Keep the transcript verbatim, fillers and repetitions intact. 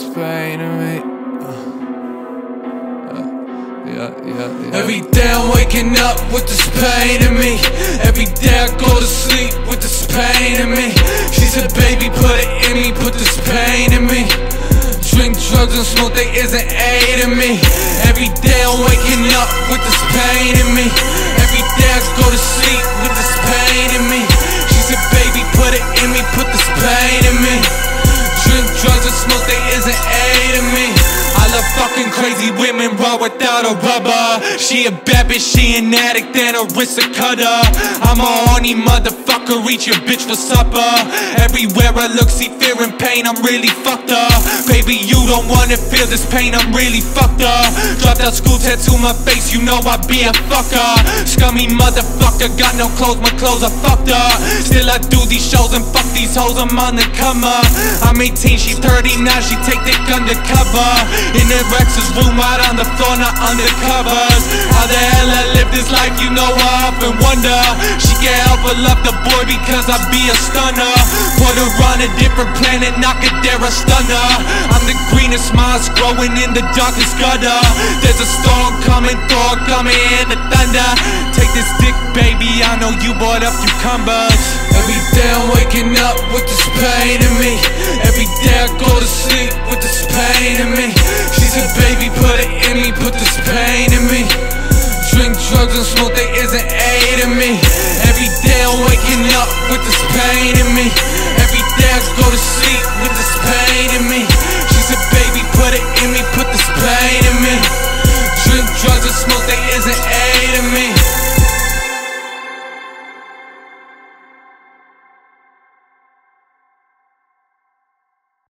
pain in me. Yeah, yeah, yeah. Every day I'm waking up with this pain in me. Every day I go to sleep with this pain in me. She said, baby, put it in me, put this pain in me. Drink drugs and smoke, they isn't aiding me. Every day I'm waking up with this pain in me. Every day I go to sleep with this pain in me. She said, baby, put it in me, put this pain in me. Drink drugs and smoke, they isn't aiding me. I love fucking crazy women raw without a rubber. She a bad bitch, she an addict and a wrist a cutter. I'm a horny motherfucker, eat your bitch for supper. Everywhere I look, see fear and pain, I'm really fucked up. Baby, you don't wanna feel this pain, I'm really fucked up. Dropped out school, tattoo my face, you know I be a fucker. Scummy motherfucker, got no clothes, my clothes are fucked up. Still I do these shows and fuck these hoes, I'm on the come up. I'm eighteen, she's thirty now, she take dick undercover. In the Rex's room, out on the floor, not undercovers. How the hell I live this life, you know I often wonder. She can't help but love the boy because I be a stunner. Put her on a different planet, knock it there, a stunner. I'm the greenest moss growing in the darkest gutter. There's a storm coming, Thor coming in the thunder. Take this dick, baby, I know you bought up cucumbers. Every day I'm waking up with this pain in me. Every day I go to sleep with this pain in me. She said, baby, put it in me, put this pain in me. Drink drugs and smoke, they isn't aiding me. Every day I'm waking up with this pain in me. Every day I go to sleep with this pain in me. She said, baby, put it in me, put